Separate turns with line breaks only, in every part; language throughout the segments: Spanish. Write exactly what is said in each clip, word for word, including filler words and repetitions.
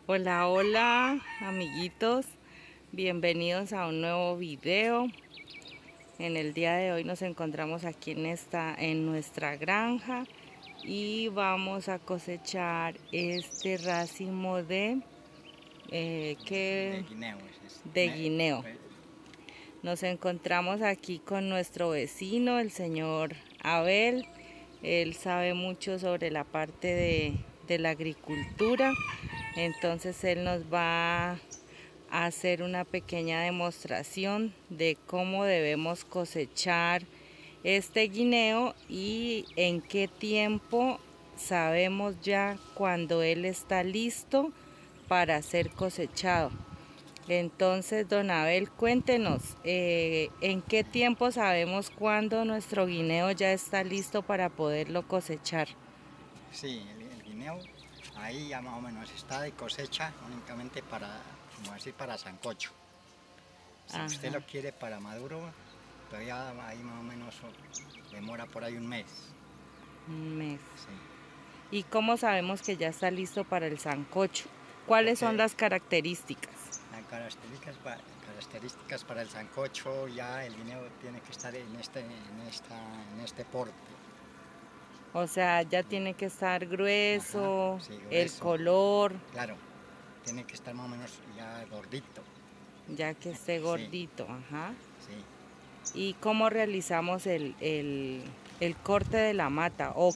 Hola, hola amiguitos, bienvenidos a un nuevo video. En el día de hoy nos encontramos aquí en esta en nuestra granja y vamos a cosechar este racimo de eh, ¿qué?
de guineo, es, es,
de guineo.
pues,
Nos encontramos aquí con nuestro vecino, el señor Abel. Él sabe mucho sobre la parte de, de la agricultura. Entonces él nos va a hacer una pequeña demostración de cómo debemos cosechar este guineo y en qué tiempo sabemos ya cuando él está listo para ser cosechado. Entonces, don Abel, cuéntenos, eh, ¿en qué tiempo sabemos cuándo nuestro guineo ya está listo para poderlo cosechar?
sí, el, el guineo ahí ya más o menos está de cosecha únicamente para, como decir, para sancocho. Si
Ajá.
usted lo quiere para maduro, todavía ahí más o menos demora por ahí un mes.
Un mes.
Sí.
¿Y cómo sabemos que ya está listo para el sancocho? ¿Cuáles son
Porque
las características?
las características, pa- características para el sancocho, ya el guineo tiene que estar en este, en esta, en este porte.
O sea, ya tiene que estar grueso,
Ajá, sí,
el
grueso.
color,
Claro, tiene que estar más o menos ya gordito.
ya que esté
Sí,
gordito, ajá.
sí.
¿Y cómo realizamos el, el, el corte de la mata? ¿O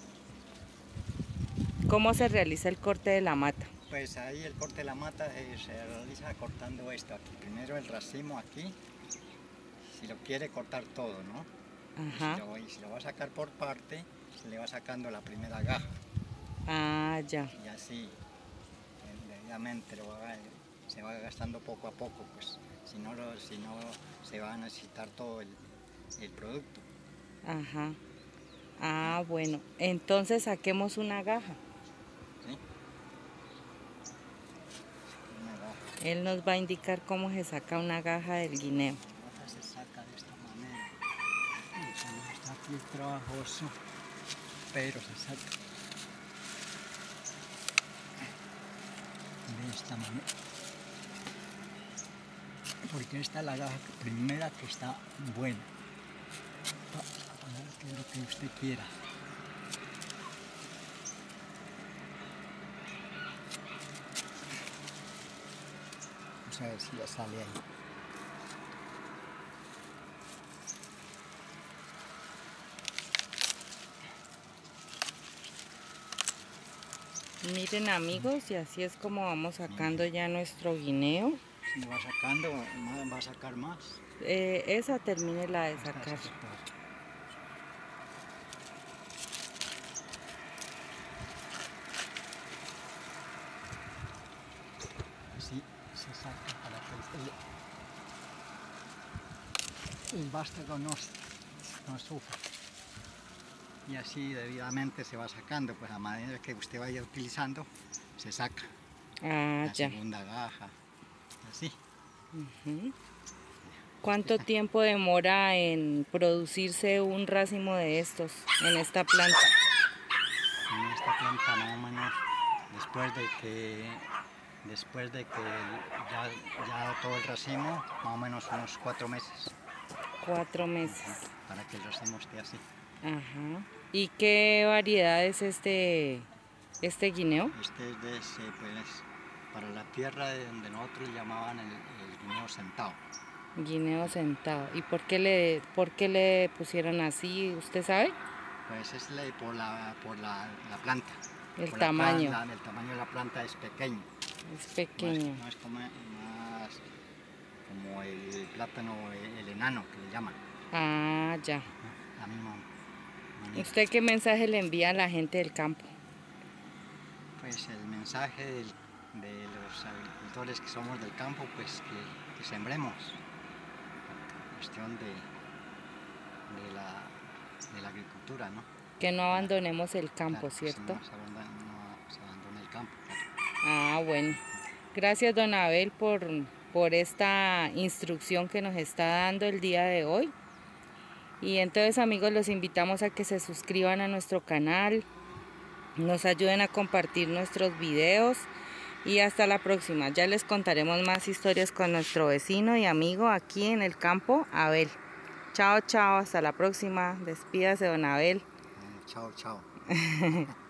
cómo se realiza el corte de la mata?
Pues ahí el corte de la mata eh, se realiza cortando esto aquí. Primero el racimo aquí, si lo quiere cortar todo, ¿no? Y
Ajá.
si, lo, y si lo va a sacar por parte, se le va sacando la primera gaja.
Ah, ya.
Y así, eh, debidamente lo va, se va gastando poco a poco, pues si no, lo, si no se va a necesitar todo el, el producto.
Ajá. Ah, bueno. Entonces saquemos una gaja.
¿Sí? Una gaja.
Él nos va a indicar cómo se saca una gaja del guineo.
La gaja se saca de esta manera. Y como está aquí trabajoso, pero se saca de esta manera, porque esta es la gaja primera que está buena para que lo que usted quiera. Vamos a ver si ya sale ahí.
Miren amigos, y así es como vamos sacando ya nuestro guineo.
Si va sacando, va a sacar más.
Eh, esa termine la de sacar.
Así se saca para que el vástago no, no sufra. Y así debidamente se va sacando, pues a medida que usted vaya utilizando, se saca.
Ah,
La
ya.
segunda gaja, así.
Uh-huh. ¿Cuánto tiempo demora en producirse un racimo de estos en esta planta?
En esta planta más o menos después de que después de que ya, ya todo el racimo, más o menos unos cuatro meses.
Cuatro meses.
Para que el racimo esté así.
Ajá. ¿Y qué variedad es este, este guineo?
Este es de ese, pues, para la tierra de donde nosotros llamaban el, el guineo sentado.
Guineo sentado. ¿Y por qué le, por qué le pusieron así? ¿Usted sabe?
Pues es la, por, la, por la, la planta.
El
por
tamaño.
La, la, el tamaño de la planta es pequeño.
Es pequeño.
No es, no es como, más como el plátano, el, el enano que le llaman.
Ah, ya.
La misma manera.
¿Usted qué mensaje le envía a la gente del campo?
Pues el mensaje del, de los agricultores que somos del campo, pues que, que sembremos. Cuestión de, de, la, de la agricultura, ¿no?
Que no abandonemos el campo,
claro,
¿cierto?
Si no se abandona, no se abandona el campo. Claro.
Ah, bueno. Gracias, don Abel, por, por esta instrucción que nos está dando el día de hoy. Y entonces, amigos, los invitamos a que se suscriban a nuestro canal, nos ayuden a compartir nuestros videos Y hasta la próxima. Ya les contaremos más historias con nuestro vecino y amigo aquí en el campo, Abel. Chao, chao. Hasta la próxima. Despídase, don Abel.
Chao, chao.